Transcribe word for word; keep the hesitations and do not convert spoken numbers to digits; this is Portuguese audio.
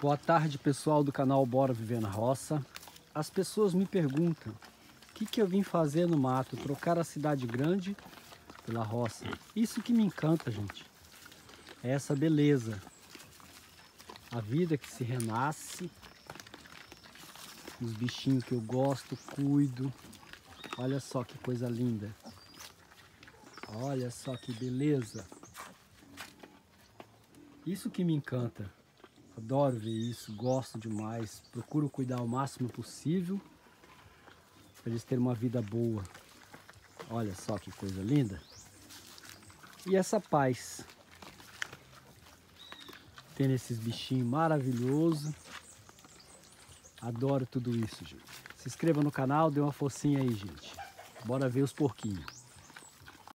Boa tarde, pessoal do canal Bora Viver na Roça. As pessoas me perguntam o que, que eu vim fazer no mato, trocar a cidade grande pela roça. Isso que me encanta, gente, é essa beleza, a vida que se renasce, os bichinhos que eu gosto, cuido. Olha só que coisa linda, olha só que beleza. Isso que me encanta. Adoro ver isso, gosto demais, procuro cuidar o máximo possível para eles terem uma vida boa. Olha só que coisa linda. E essa paz, tendo esses bichinhos maravilhosos. Adoro tudo isso, gente. Se inscreva no canal, dê uma forcinha aí, gente. Bora ver os porquinhos.